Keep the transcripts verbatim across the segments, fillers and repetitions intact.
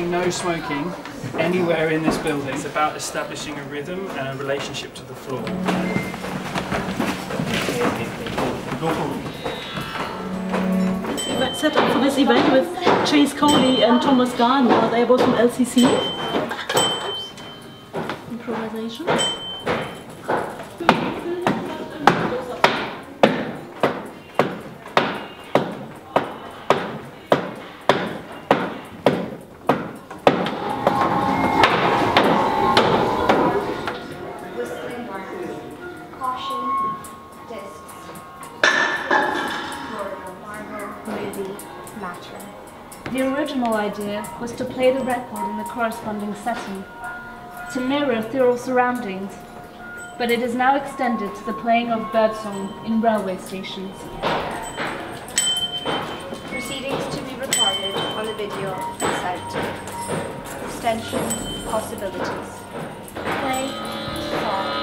absolutely no smoking anywhere in this building. It's about establishing a rhythm and a relationship to the floor. Set up for this event with Chase Coley and Thomas Gardner. They're both from L C C. Improvisation. The original idea was to play the record in the corresponding setting, to mirror thorough surroundings, but it is now extended to the playing of birdsong in railway stations. Proceedings to be recorded on the video site. Extension possibilities. Play, song.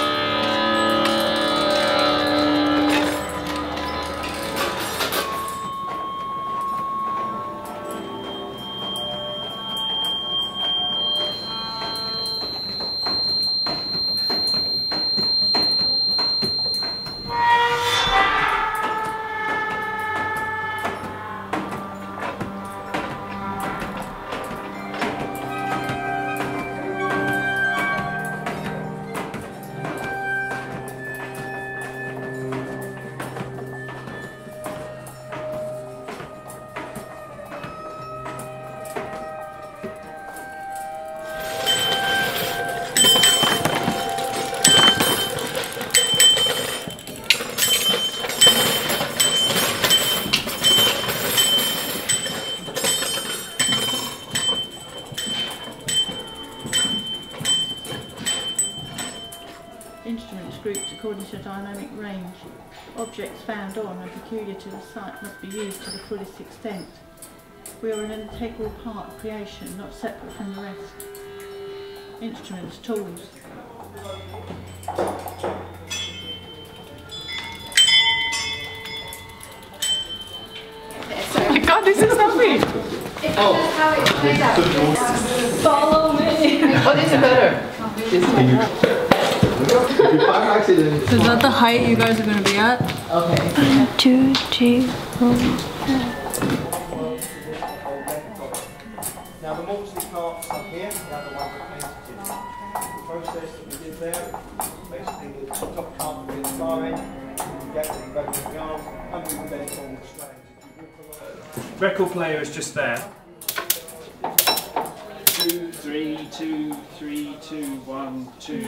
Instruments grouped according to dynamic range. Objects found on and peculiar to the site must be used to the fullest extent. We are an integral part of creation, not separate from the rest. Instruments, tools. Oh my god, this is lovely! Oh. How it plays out. Follow me! What is it better? Is that the height you guys are going to be at? Okay. Two, three, four. Now the mortally parts up here, the other one that painted in. The process that we did there, basically the top part will be the far end, you get the regular yarn, and we will then form the strands. Record player is just there. Two, three, two, three, two, one, two.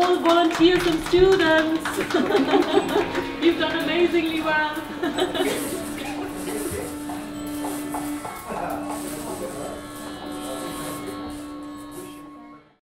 Volunteers and students. You've done amazingly well.